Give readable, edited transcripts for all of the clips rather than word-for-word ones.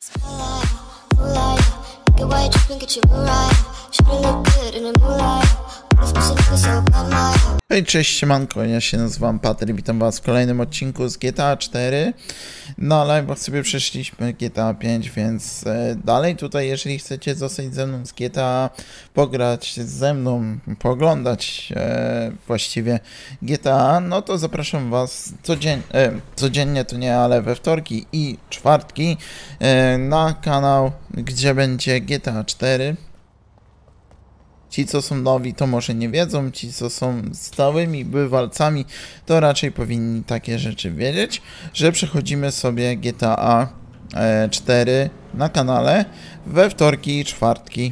Hej, cześć, siemanko, ja się nazywam Patryk, witam was w kolejnym odcinku z GTA 4. Na live'ach sobie przeszliśmy GTA 5, więc dalej tutaj, jeżeli chcecie zostać ze mną z GTA, pograć ze mną, pooglądać właściwie GTA, no to zapraszam was codziennie to nie, ale we wtorki i czwartki na kanał, gdzie będzie GTA 4. Ci, co są nowi, to może nie wiedzą, ci, co są stałymi bywalcami, to raczej powinni takie rzeczy wiedzieć, że przechodzimy sobie GTA 4 na kanale we wtorki i czwartki.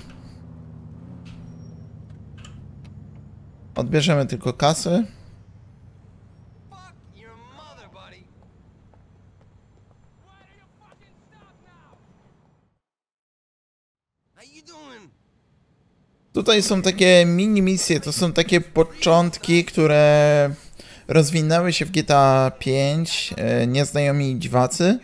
Odbierzemy tylko kasy. Tutaj są takie mini misje, to są takie początki, które rozwinęły się w GTA 5, nieznajomi dziwacy.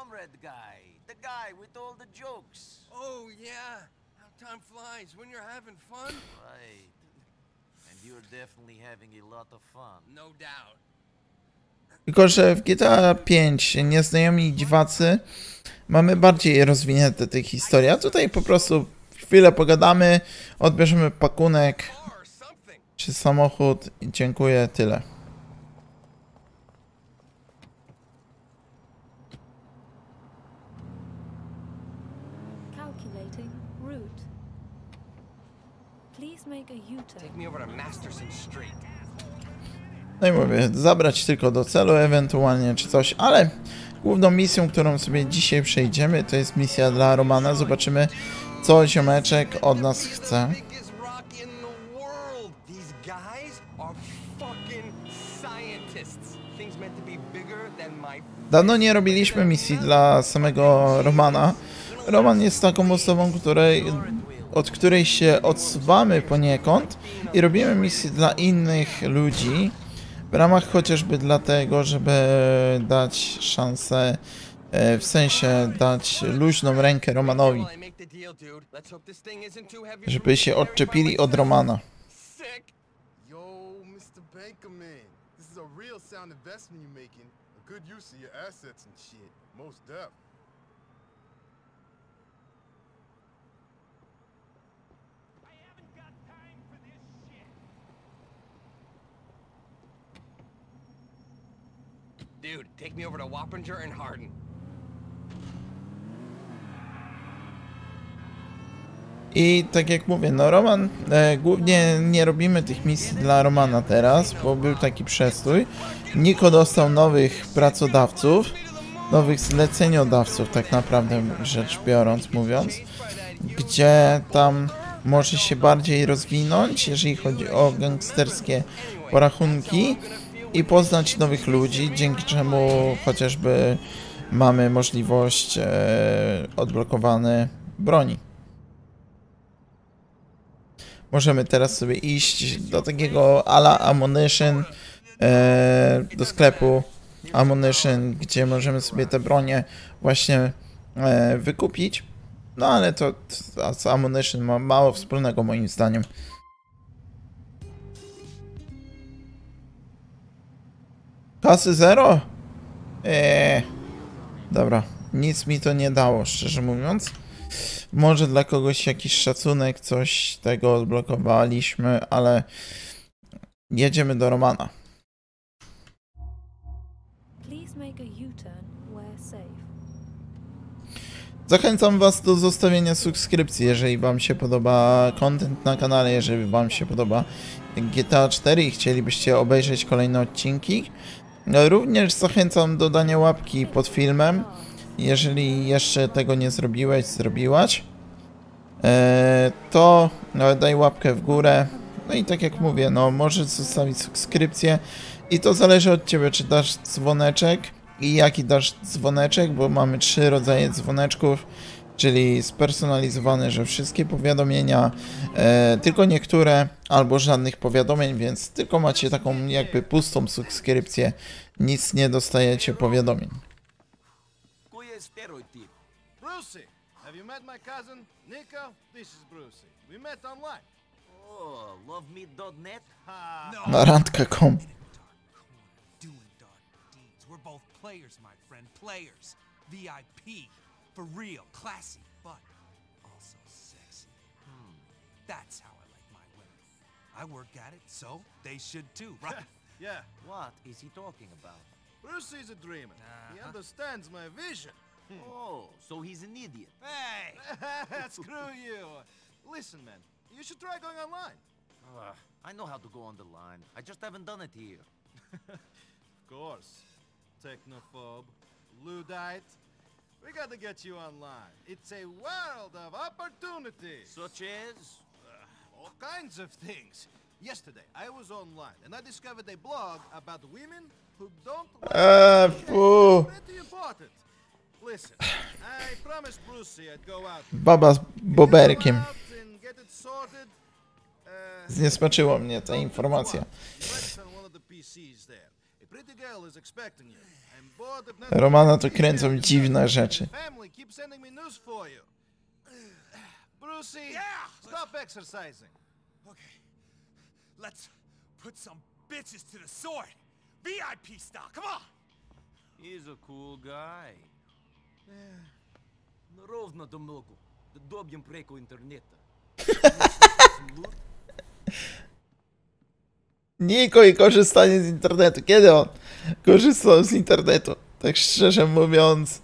Tylko że w GTA 5 nieznajomi dziwacy mamy bardziej rozwinięte te historie, a tutaj po prostu chwilę pogadamy, odbierzemy pakunek czy samochód i dziękuję, tyle. No i mówię, zabrać tylko do celu ewentualnie czy coś, ale główną misją, którą sobie dzisiaj przejdziemy, to jest misja dla Romana. Zobaczymy, co ziomeczek od nas chce. Dawno nie robiliśmy misji dla samego Romana. Roman jest taką osobą, od której się odsuwamy poniekąd i robimy misje dla innych ludzi, w ramach chociażby dlatego, żeby dać szansę, w sensie dać luźną rękę Romanowi, żeby się odczepili od Romana. Dude, take me over to Wappinger and Hardin. I tak jak mówię, no Roman, głównie nie robimy tych misji dla Romana teraz, bo był taki przestój. Niko dostał nowych pracodawców, nowych zleceniodawców, tak naprawdę rzecz biorąc, mówiąc, gdzie tam może się bardziej rozwinąć, jeżeli chodzi o gangsterskie porachunki i poznać nowych ludzi, dzięki czemu chociażby mamy możliwość odblokowane broni. Możemy teraz sobie iść do takiego ala Ammunition, do sklepu Ammunition, gdzie możemy sobie te bronie właśnie wykupić. No ale to z Ammunition ma mało wspólnego moim zdaniem. Kasy zero? Dobra, nic mi to nie dało, szczerze mówiąc. Może dla kogoś jakiś szacunek, coś tego odblokowaliśmy, ale jedziemy do Romana. Zachęcam was do zostawienia subskrypcji, jeżeli wam się podoba content na kanale, jeżeli wam się podoba GTA 4 i chcielibyście obejrzeć kolejne odcinki. Również zachęcam do dania łapki pod filmem, jeżeli jeszcze tego nie zrobiłeś, zrobiłaś, to daj łapkę w górę. No i tak jak mówię, no możesz zostawić subskrypcję i to zależy od ciebie, czy dasz dzwoneczek i jaki dasz dzwoneczek, bo mamy 3 rodzaje dzwoneczków, czyli spersonalizowane, że wszystkie powiadomienia, tylko niektóre, albo żadnych powiadomień, więc tylko macie taką jakby pustą subskrypcję, nic nie dostajecie powiadomień. Brucey, have you met my cousin, Nico? This is Brucey. We met online. Oh, lovemeat.net? Na randkę.com. Doing dark deeds. We're both players, my friend. Players. VIP. For real. Classy, but also sexy. That's how I like my women. I work at it, so they should too, right? Yeah, What is he talking about? Brucey's a dreamer. He understands my vision. Oh, so he's an idiot. Hey! Screw you. Listen, man, you should try going online. I know how to go on the line. I just haven't done it here. Of course. Technophobe, Luddite. We gotta get you online. It's a world of opportunities. Such as? All kinds of things. Yesterday, I was online and I discovered a blog about women who don't like Fu. pretty important. Listen, I promised Brucey I'd go out. Baba z boberkiem. Go out and get it sorted. Zniesmaczyła mnie ta informacja. Romana to kręcą dziwne rzeczy. Family keeps sending me news for you. Brucey, stop exercising. Okay. Let's put some bitches to the sword. VIP style. Come on! He's a cool guy. Ровно до много. Да добьем преко интернета. Niko i korzystanie z internetu. Kiedy on korzystał z internetu? Tak szczerze mówiąc.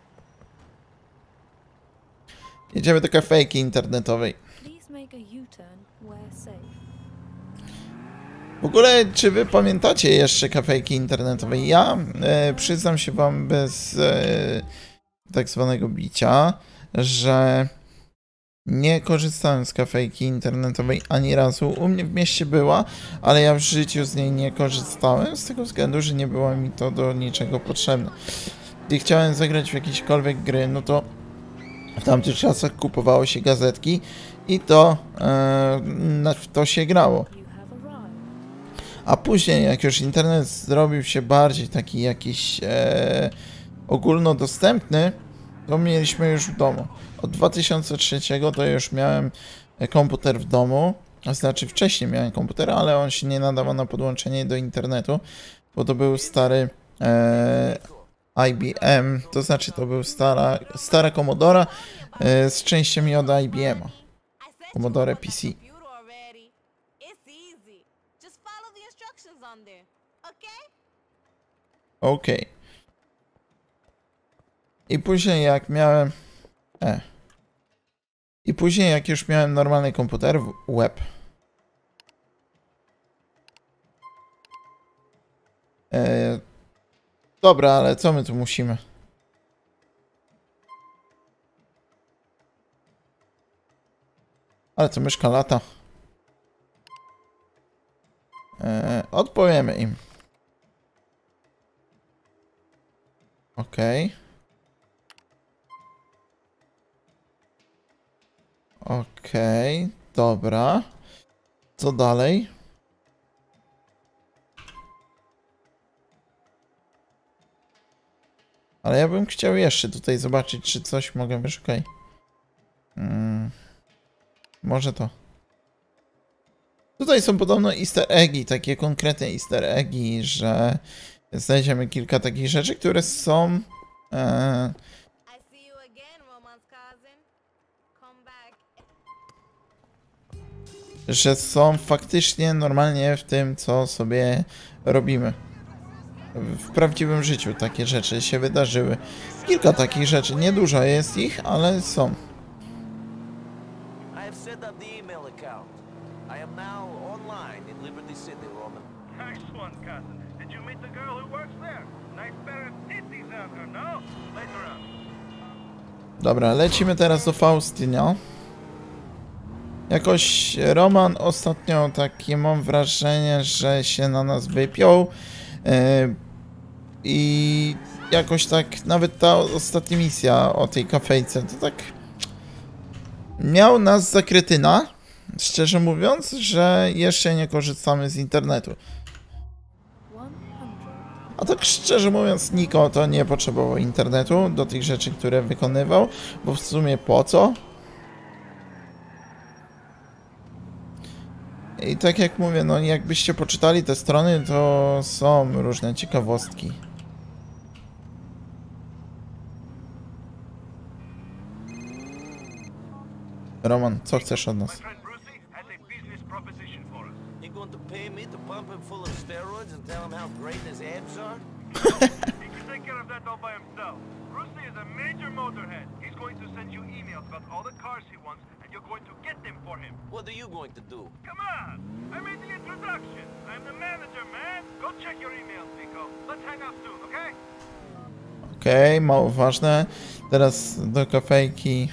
Jedziemy do kafejki internetowej. Please make a U-turn where safe. W ogóle, czy wy pamiętacie jeszcze kafejki internetowej? Ja przyznam się wam bez tak zwanego bicia, że nie korzystałem z kafejki internetowej ani razu. U mnie w mieście była, ale ja w życiu z niej nie korzystałem z tego względu, że nie było mi to do niczego potrzebne. Gdy chciałem zagrać w jakiekolwiek gry, no to w tamtych czasach kupowało się gazetki i to w to się grało. You have arrived. A później, jak już internet zrobił się bardziej taki jakiś ogólnodostępny, to mieliśmy już w domu. Od 2003 to już miałem komputer w domu. Znaczy wcześniej miałem komputer, ale on się nie nadawał na podłączenie do internetu, bo to był stary IBM, to znaczy to był stara Commodora z częściami od IBM-a. Commodore PC. Okej. I później jak miałem... I później jak już miałem normalny komputer, web. Dobra, ale co my tu musimy? Ale to myszka lata. Odpowiemy im. Okej. Okej, dobra. Co dalej? Ale ja bym chciał jeszcze tutaj zobaczyć, czy coś mogę wyszukać. Może to. Tutaj są podobno easter eggi, takie konkretne easter eggi, że znajdziemy kilka takich rzeczy, które są... że są faktycznie normalnie w tym, co sobie robimy. W prawdziwym życiu takie rzeczy się wydarzyły. Kilka takich rzeczy, niedużo jest ich, ale są. I have set up the email account. I am now online in Liberty City, Roman. Nice one, cousin. Did you meet the girl who works there? Nice pair of titties on her, no? Later on. Dobra, lecimy teraz do Faustynio. Jakoś Roman ostatnio takie mam wrażenie, że się na nas wypiął. I jakoś tak, nawet ta ostatnia misja o tej kafejce, to tak miał nas za kretyna, szczerze mówiąc, że jeszcze nie korzystamy z internetu. 100. A tak szczerze mówiąc, Niko to nie potrzebował internetu do tych rzeczy, które wykonywał, bo w sumie po co? I tak jak mówię, no jakbyście poczytali te strony, to są różne ciekawostki. Roman, co chcesz od nas? Friend Brucey has a business proposition for us. You going to pay me to pump him full of steroids and tell him how great his abs are? He can take care of that all by himself. Brucey is a major motorhead. He's going to send you emails about all the cars he wants, and you're going to get them for him. What are you going to do? Come on! I made the introduction. I'm the manager, man. Go check your emails, Nico. Let's hang out soon, okay? Okej, mało ważne. Teraz do kafejki.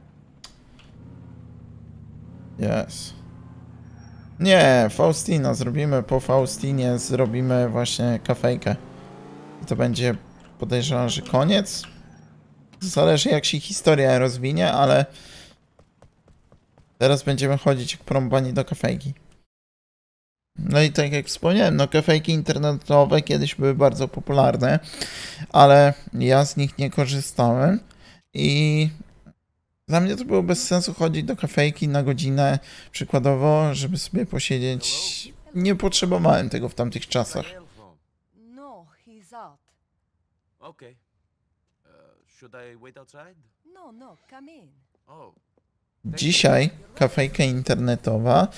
Yes. Nie, Faustina zrobimy. Po Faustinie zrobimy właśnie kafejkę. I to będzie, podejrzewam, że koniec. Zależy jak się historia rozwinie, ale teraz będziemy chodzić jak porąbani do kafejki. No i tak jak wspomniałem, no kafejki internetowe kiedyś były bardzo popularne, ale ja z nich nie korzystałem i dla mnie to było bez sensu chodzić do kafejki na godzinę przykładowo, żeby sobie posiedzieć. Nie potrzebowałem tego w tamtych czasach. No, he's out. Okay. Should I wait outside? No, come in. Oh. Dzisiaj kafejka internetowa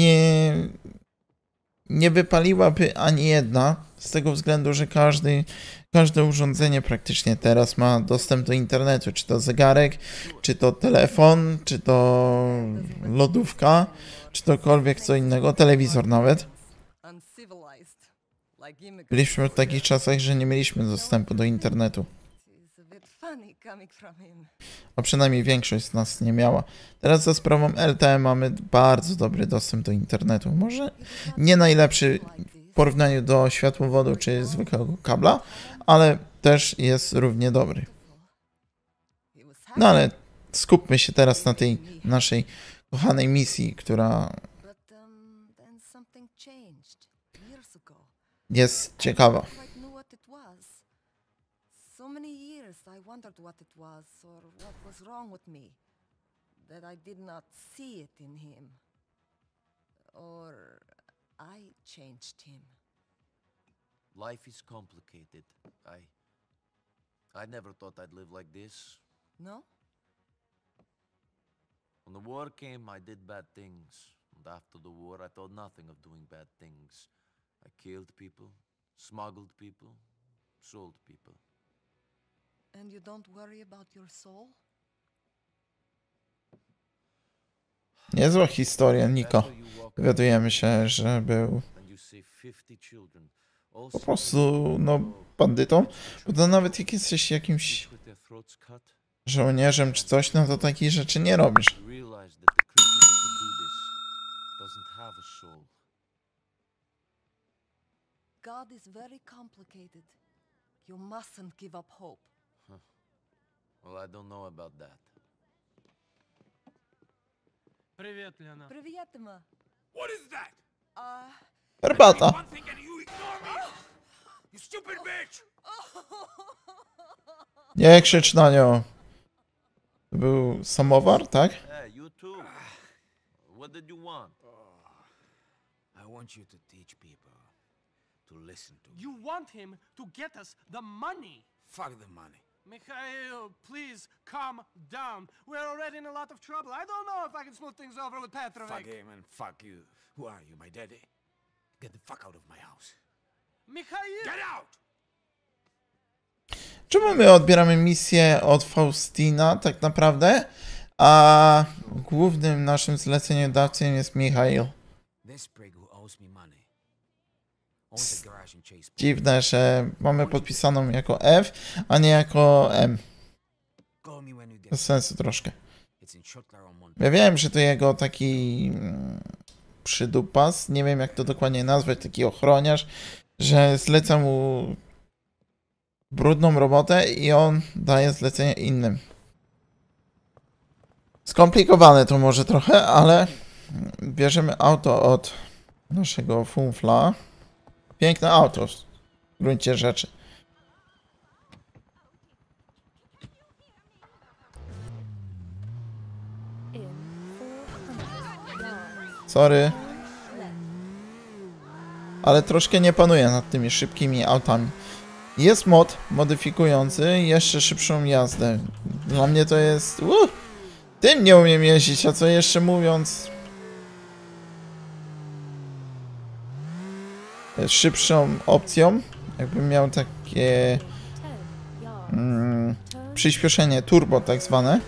nie wypaliłaby ani jedna, z tego względu, że każde urządzenie praktycznie teraz ma dostęp do internetu, czy to zegarek, czy to telefon, czy to lodówka, czy tokolwiek co innego, telewizor nawet. Uncivilized. Like immigrants. Byliśmy w takich czasach, że nie mieliśmy dostępu do internetu, It's a bit funny coming from him. a przynajmniej większość z nas nie miała. Teraz za sprawą LTE mamy bardzo dobry dostęp do internetu. Może nie najlepszy w porównaniu do światłowodu czy zwykłego kabla, ale też jest równie dobry. He was No happy, ale skupmy się teraz na tej naszej kochanej misji, która but then something changed years ago. jest ciekawa. I quite knew what it was. So many years I wondered what it was or what was wrong with me that I did not see it in him. Or I changed him. Life is complicated. I never thought I'd live like this. No? When the war came, I did bad things. And after the war, I thought nothing of doing bad things. I killed people, smuggled people, sold people. And you don't worry about your soul? Niezła historia, Niko. After you walk Dowiadujemy się, że był and you see 50 children, all po prostu, no, bandytą. Bo to nawet jak jesteś jakimś with their throats cut, żołnierzem czy coś, no to takich rzeczy nie robisz. realize that the creature that could do this doesn't have a soul. God is very complicated. You mustn't give up hope. Well, I don't know about that. Привет, Лена. Привет, Emma. What is that? Herbata. One thing and you ignore me? You stupid bitch! Nie krzycz na nią. To był samowar, tak? Hey, you too. What did you want? I want you to teach people to listen to me. You want him to get us the money? Fuck the money. Mikhail, please calm down. We're already in a lot of trouble. I don't know if I can smooth things over with Petrovic. Fuck him and fuck you. Who are you, my daddy? Get the fuck out of my house. Mikhail! Get out! Czemu my odbieramy misję od Faustina tak naprawdę, a głównym naszym zleceniodawcą jest Michail? This prig who owes me money owns a garage in Chase. Dziwne, że mamy podpisaną jako F, a nie jako M. Call me when you get Bez sensu troszkę. It's in Shotlar on Monday. Ja wiem, że to jego taki przydupas, nie wiem jak to dokładnie nazwać, taki ochroniarz, że zleca mu brudną robotę i on daje zlecenie innym. Skomplikowane to może trochę, ale bierzemy auto od naszego funfla. Piękne auto. w gruncie rzeczy. In 400 yards. Sorry, Turn left. ale troszkę nie panuję nad tymi szybkimi autami. Jest mod modyfikujący jeszcze szybszą jazdę. Dla mnie to jest... Tym nie umiem jeździć, a co jeszcze mówiąc... Szybszą opcją, jakbym miał takie 10 yards. Turn przyspieszenie turbo tak zwane.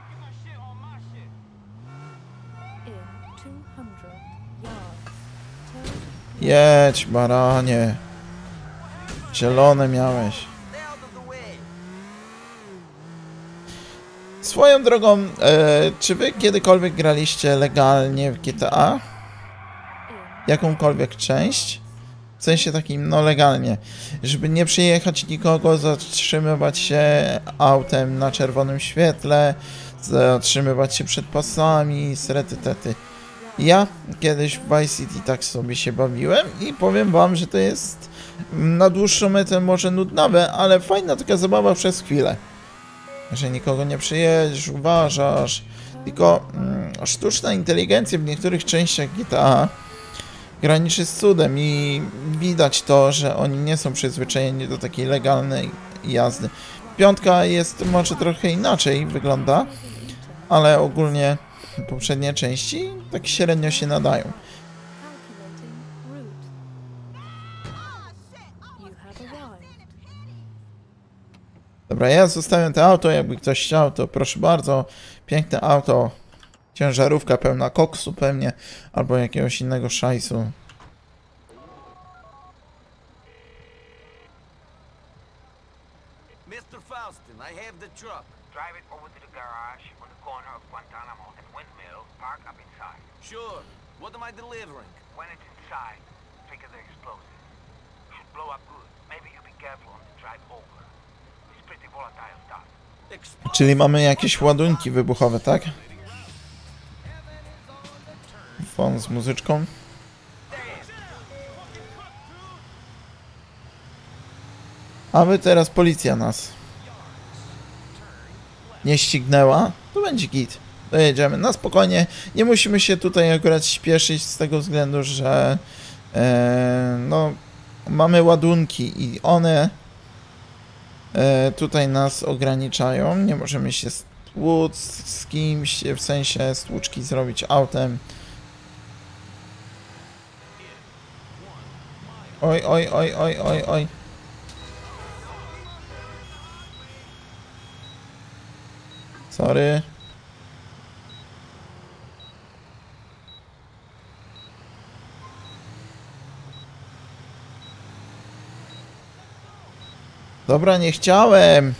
in 200 yards. Turn Jedź, baranie. Zielone miałeś. Swoją drogą, czy wy kiedykolwiek graliście legalnie w GTA? in Jakąkolwiek część? W sensie takim, no legalnie. Żeby nie przyjechać nikogo, zatrzymywać się autem na czerwonym świetle, zatrzymywać się przed pasami, srety-tety. Ja kiedyś w Vice City tak sobie się bawiłem i powiem wam, że to jest na dłuższą metę może nudnawe, ale fajna taka zabawa przez chwilę. Że nikogo nie przyjedziesz, uważasz, tylko sztuczna inteligencja w niektórych częściach GTA graniczy z cudem i widać to, że oni nie są przyzwyczajeni do takiej legalnej jazdy. Piątka jest może trochę inaczej wygląda, ale ogólnie poprzednie części tak średnio się nadają. calculating route. You have arrived. Dobra, ja zostawiam to auto, jakby ktoś chciał, to proszę bardzo. Piękne auto, ciężarówka pełna koksu pewnie, albo jakiegoś innego szajsu. Mr. Faustin, I have the truck. Drive it over to the garage on the corner of Guantanamo and Windmill. Park up inside. Sure. What am I delivering? When it's inside, trigger the explosive. Should blow up good. Maybe you be careful on the drive over. It's pretty volatile stuff. Czyli mamy jakieś ładunki wybuchowe, tak? Fon z muzyczką. Aby teraz policja nas nie ścignęła, to będzie git. Dojedziemy na spokojnie. Nie musimy się tutaj akurat śpieszyć z tego względu, że no, mamy ładunki i one tutaj nas ograniczają. Nie możemy się stłuc z kimś, w sensie stłuczki zrobić autem. Oj, oj, oj, oj, oj, oj. Sorry. Dobra, nie chciałem.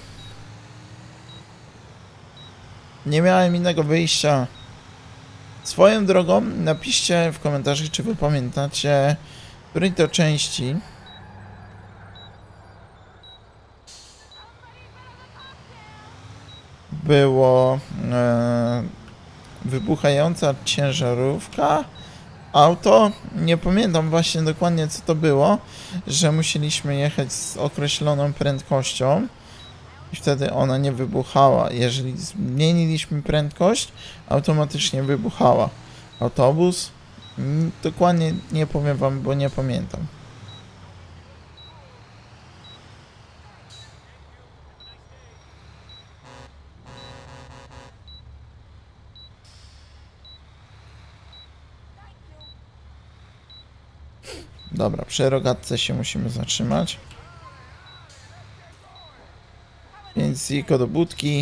Nie miałem innego wyjścia. Swoją drogą napiszcie w komentarzach, czy wy pamiętacie, w której to części było wybuchająca ciężarówka, auto, nie pamiętam właśnie dokładnie co to było, że musieliśmy jechać z określoną prędkością i wtedy ona nie wybuchała. Jeżeli zmieniliśmy prędkość, automatycznie wybuchała. Autobus? Dokładnie nie powiem wam, bo nie pamiętam. Dobra, przy rogatce się musimy zatrzymać. Więc ziko do budki.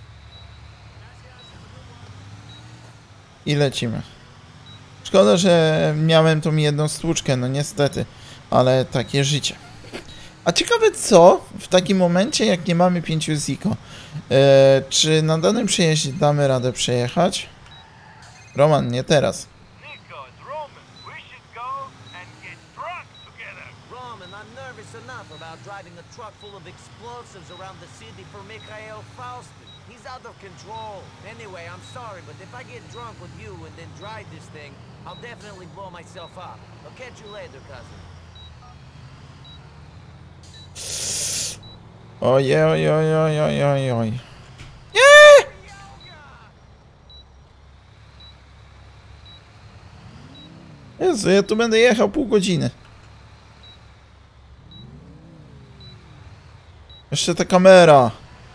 I lecimy. Szkoda, że miałem tą jedną stłuczkę, no niestety. Ale takie życie. A ciekawe co w takim momencie, jak nie mamy 5 ziko. Czy na danym przejeździe damy radę przejechać? Roman, nie teraz. Nico, it's Roman. We should go and get drunk together. Roman, I'm nervous enough about driving a truck full of explosives around the city for Mikhail Faustin. He's out of control. Anyway, I'm sorry, but if I get drunk with you and then drive this thing, I'll definitely blow myself up. I'll catch you later, cousin. Ojej, oj, oj, oj, oj, oj, oj. Nie! Jezu, ja tu będę jechał pół godziny. Jeszcze ta kamera.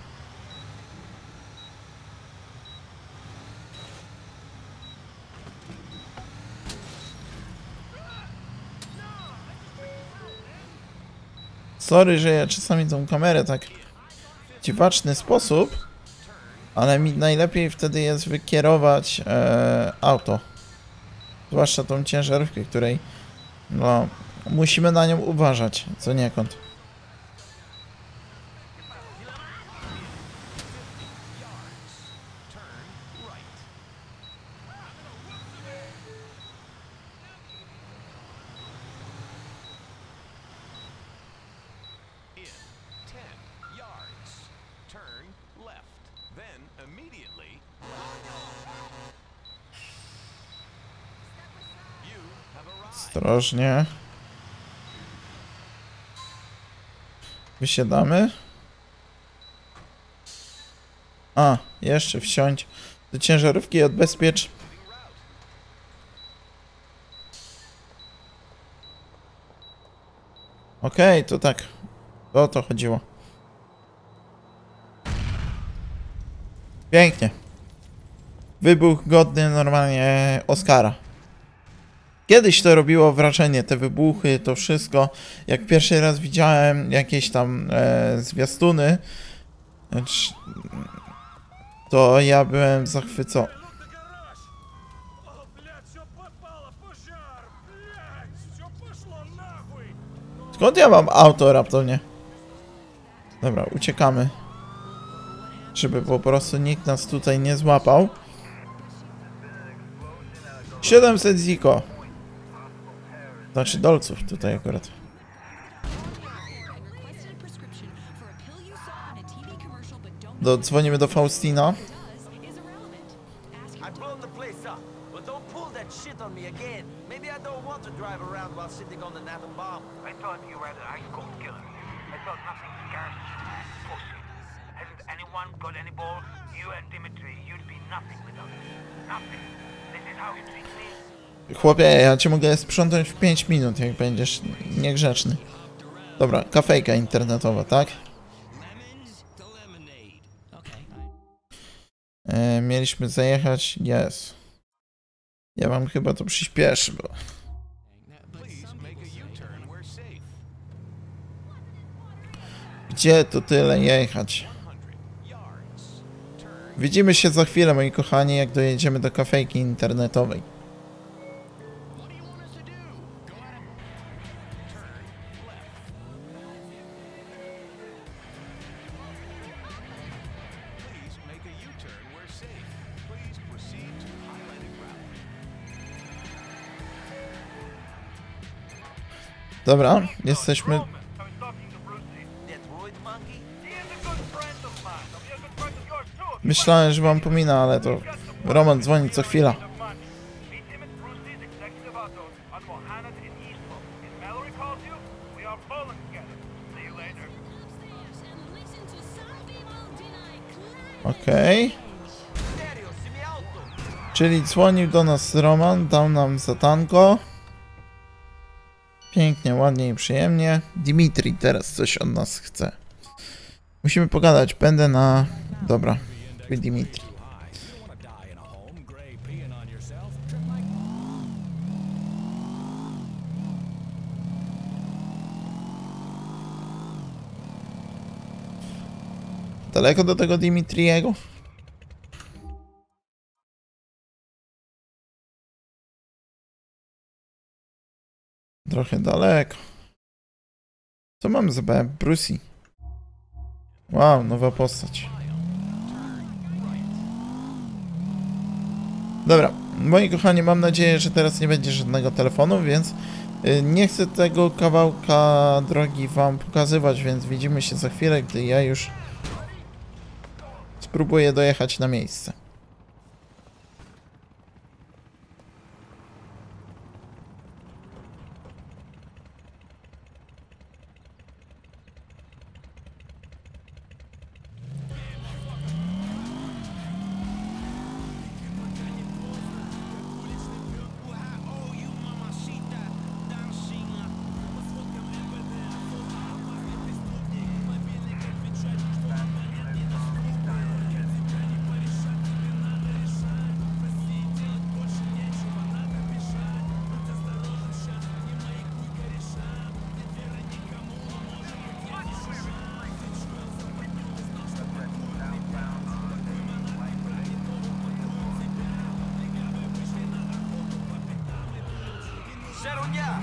Sorry, że ja czasami tą kamerę tak w dziwaczny sposób, ale mi najlepiej wtedy jest wykierować auto. Zwłaszcza tą ciężarówkę, której no, musimy na nią uważać, co niekąd. Ostrożnie. Wysiadamy. A, jeszcze wsiąść do ciężarówki i odbezpiecz. Okej, to tak. O to chodziło. Pięknie. Wybuch godny normalnie Oscara. Kiedyś to robiło wrażenie, te wybuchy, to wszystko. Jak pierwszy raz widziałem jakieś tam zwiastuny, to ja byłem zachwycony. Skąd ja mam auto raptownie? Dobra, uciekamy. Żeby po prostu nikt nas tutaj nie złapał. 700 ziko. Znaczy dolców tutaj akurat. Dzwonimy do Faustina. Chłopie, ja cię mogę sprzątnąć w 5 minut, jak będziesz niegrzeczny. Dobra, kafejka internetowa, tak? Mieliśmy zajechać, jest. Ja wam chyba to przyspieszę, bo... Gdzie to tyle jechać? Widzimy się za chwilę, moi kochani, jak dojedziemy do kafejki internetowej. Dobra, jesteśmy... Myślałem, że wam pomina, ale to... Roman dzwoni co chwila. Okej. Czyli dzwonił do nas Roman, dał nam zatanko. Pięknie, ładnie i przyjemnie. Dimitri teraz coś od nas chce. Musimy pogadać, będę na... Dobra, Dimitri. Daleko do tego Dimitriego? Trochę daleko. Co mam za B? Brucey. Wow, nowa postać. Dobra, moi kochani, mam nadzieję, że teraz nie będzie żadnego telefonu, więc nie chcę tego kawałka drogi wam pokazywać, więc widzimy się za chwilę, gdy ja już spróbuję dojechać na miejsce. ya!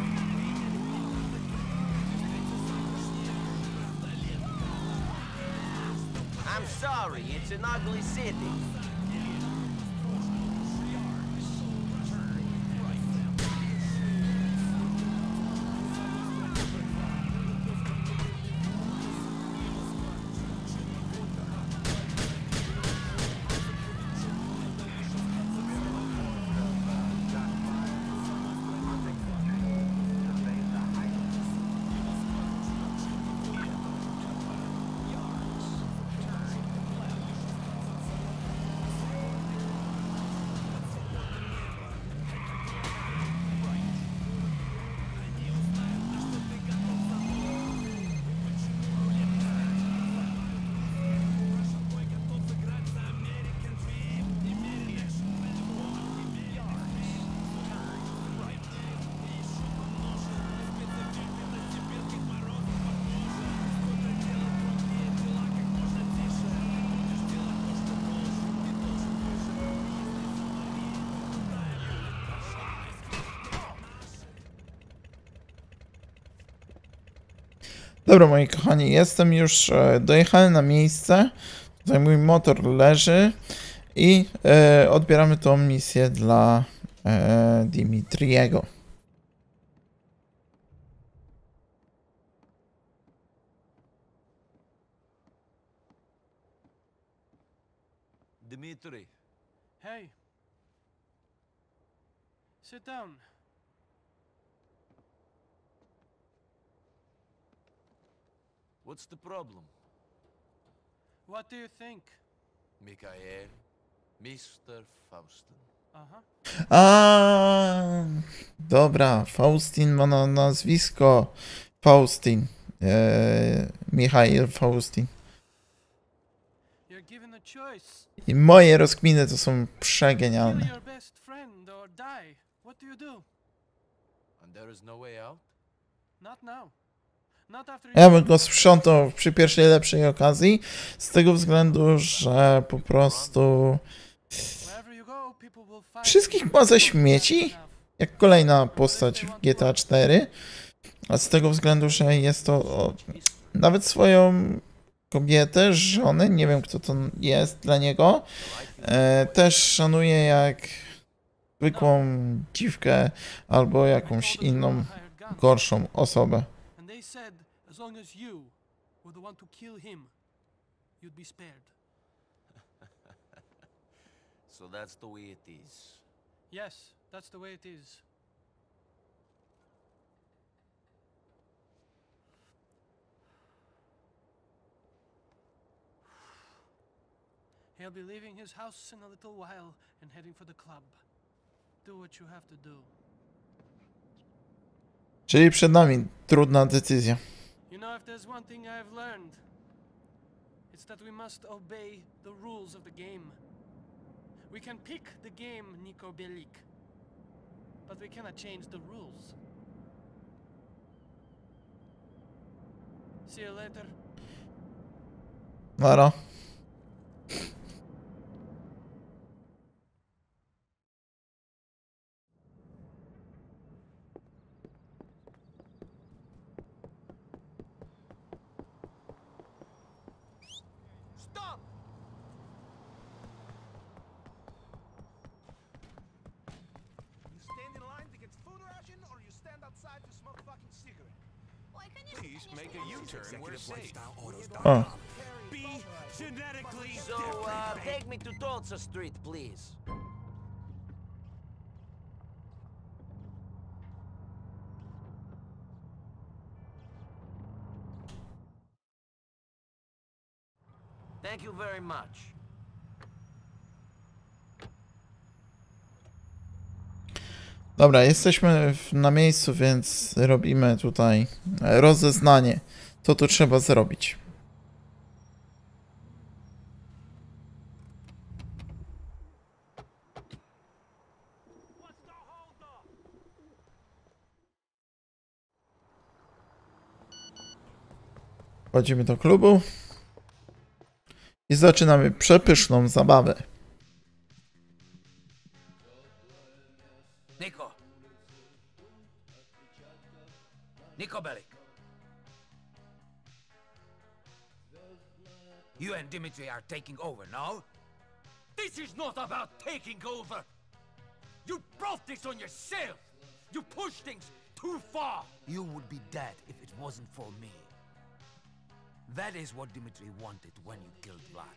I'm sorry, it's an ugly city. Dobra, moi kochani, jestem już, dojechałem na miejsce, tutaj mój motor leży i odbieramy tą misję dla Dimitriego. Dimitri. Hey. Sit down. What's the problem? What do you think? Mikhail, Mr. Faustin. A, dobra, Faustin ma na nazwisko Faustin. Michail Faustin. You're given a choice. I moje rozkminy to są przegenialne. Kill your best friend or die. What do you do? And there is no way out? Not now. Not after Ja bym go sprzątał przy pierwszej lepszej okazji, z tego względu, że po prostu Wherever you go, people will fight wszystkich ma ze śmieci, jak kolejna postać w GTA 4, a z tego względu, że jest to nawet swoją kobietę, żonę, nie wiem kto to jest dla niego, też szanuje jak zwykłą dziwkę albo jakąś inną gorszą osobę. And they said as long as you were the one to kill him, you'd be spared. So that's the way it is. Yes, that's the way it is. He'll be leaving his house in a little while and heading for the club. Do what you have to do. Czyli przed nami trudna decyzja. You know, if there's one thing I've learned, it's that we must obey the rules of the game. We can pick the game, Niko Bellic, but we cannot change the rules. See you later. Nara. Stop! You stand in line to get food ration, or you stand outside to smoke a fucking cigarette? Please make a U-turn. We're safe. O, Be genetically So, take me to Tulsa Street, please. Thank you very much. dobra, jesteśmy na miejscu, więc robimy tutaj rozeznanie. Co tu trzeba zrobić? Wchodzimy do klubu i zaczynamy przepyszną zabawę. Nico! Niko Bellic. You and Dimitri are taking over, no? This is not about taking over! You brought this on yourself! You pushed things too far! You would be dead if it wasn't for me. That is what Dimitri wanted when you killed Vlad.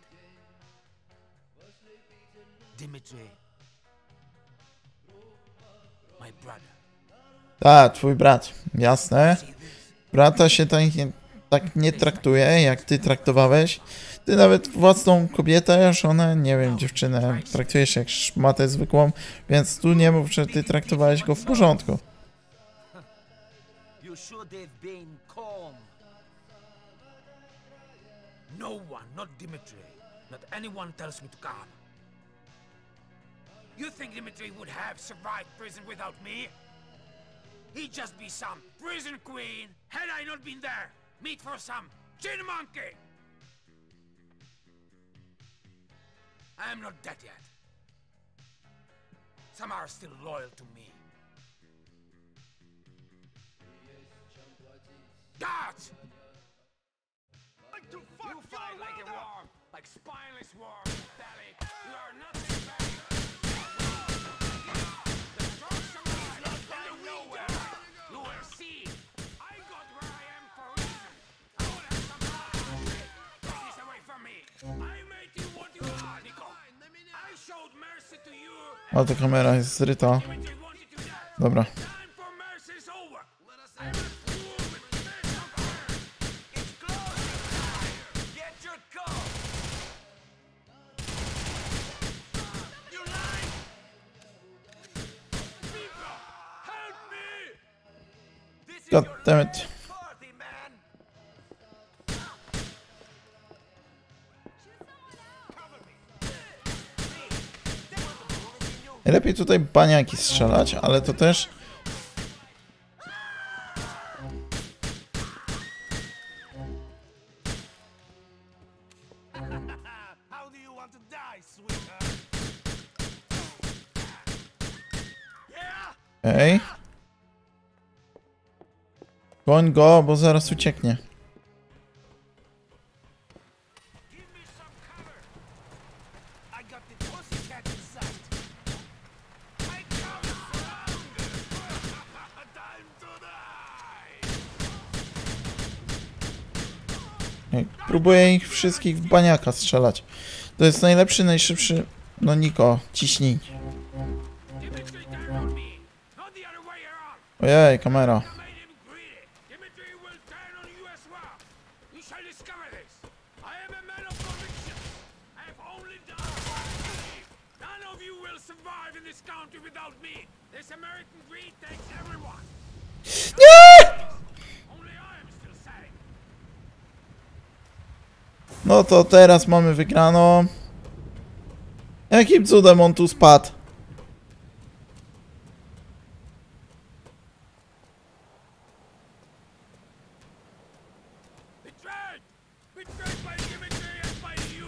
Dimitri, my brother. Tak, twój brat, jasne. Brata się tak nie traktuje, jak ty traktowałeś. Ty nawet własną kobietę, żonę, nie wiem, dziewczynę, traktujesz jak szmatę zwykłą, więc tu nie mów, że ty traktowałeś go w porządku. You should have been calm. No one, not Dimitri, not anyone tells me to calm. You think Dimitri would have survived prison without me? He'd just be some prison queen had I not been there. Meat for some chin monkey. I am not dead yet. Some are still loyal to me. Guards! You fight like a worm, like spineless worm, Bellic. You are nothing better. The strong survive and the nowhere. You will see. I got where I am for a reason. I will have some fun. Take this away from me. I made you what you are, Niko. I showed mercy to you. O, ta kamera jest zryta. Dimitri wanted you dead. Dobra. Time for mercy is over. I am a fool with fist of iron. It's close. Get your gun. You lied. People, help me. This is God your damn it. last party, man. Cover me. Lepiej tutaj baniaki strzelać, ale to też... How do you want to die, sweetheart? Yeah. Ej. Goń go, bo zaraz ucieknie. Give me some cover. I got the pussycat in sight. I come surrounded. Time to die. Ej, próbuję ich wszystkich w baniaka strzelać. To jest najlepszy, najszybszy... No Niko, ciśnij. Dimitri turned on me, not the other way around. Ojej, kamera. I made him greedy. Dimitri will turn on you as well. You shall discover this. I am a man of conviction. I have only done what I believe. None of you will survive in this country without me. This American greed takes everyone. Only I am still safe. No to teraz mamy wygraną. Jakim cudem on tu spadł? Betrayed! Betrayed by Dimitri and by you!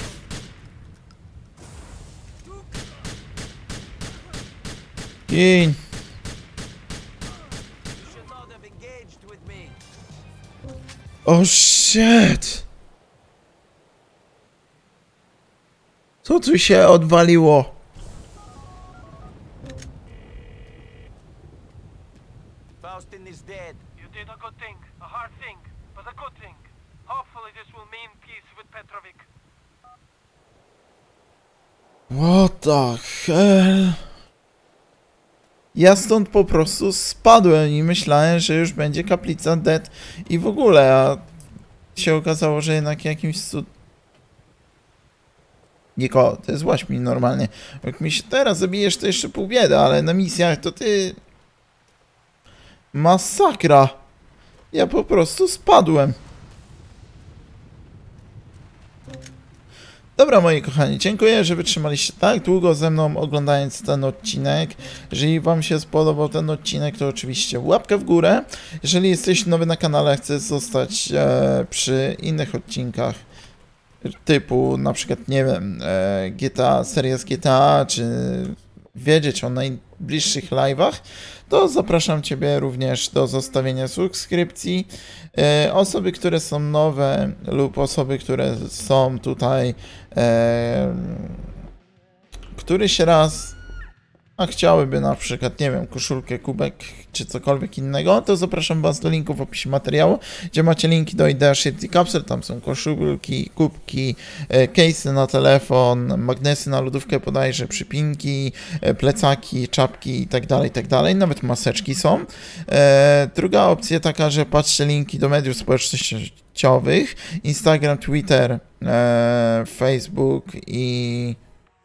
Gin. You should not have engaged with me. Oh shit! Co tu się odwaliło? Faustin is dead. You did a good thing, a hard thing, but a good thing. Hopefully this will mean peace with Petrovic. What the hell? Ja stąd po prostu spadłem i myślałem, że już będzie kaplica dead i w ogóle, a się okazało, że jednak jakimś cud... Niko, ty złaś mi normalnie. Jak mi się teraz zabijesz, to jeszcze pół biedy, ale na misjach to ty... Masakra! Ja po prostu spadłem. Dobra, moi kochani, dziękuję, że wytrzymaliście tak długo ze mną oglądając ten odcinek. Jeżeli wam się spodobał ten odcinek, to oczywiście łapkę w górę. Jeżeli jesteś nowy na kanale, chcesz zostać przy innych odcinkach typu na przykład, nie wiem, GTA, seria z GTA, czy wiedzieć o najbliższych live'ach, to zapraszam Ciebie również do zostawienia subskrypcji. Osoby, które są nowe lub osoby, które są tutaj któryś raz, a chciałyby na przykład, nie wiem, koszulkę, kubek czy cokolwiek innego, to zapraszam Was do linku w opisie materiału, gdzie macie linki do Idea Shifty Capsule, tam są koszulki, kubki, case'y na telefon, magnesy na lodówkę bodajże, przypinki, plecaki, czapki itd., nawet maseczki są. Druga opcja taka, że patrzcie linki do mediów społecznościowych, Instagram, Twitter, Facebook i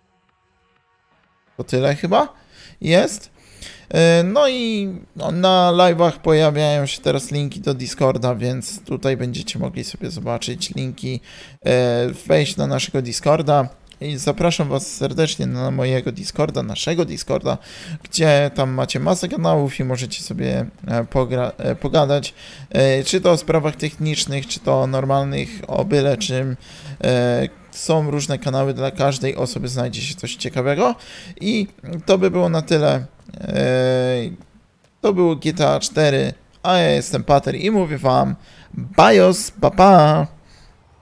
to tyle chyba jest. No i na live'ach pojawiają się teraz linki do Discorda, więc tutaj będziecie mogli sobie zobaczyć linki, wejść na naszego Discorda. I zapraszam Was serdecznie na mojego Discorda, naszego Discorda, gdzie tam macie masę kanałów i możecie sobie pogadać, czy to o sprawach technicznych, czy to o normalnych, o byle czym. Są różne kanały, dla każdej osoby znajdzie się coś ciekawego. I to by było na tyle. To było GTA 4, a ja jestem Pater i mówię Wam bajos, pa pa!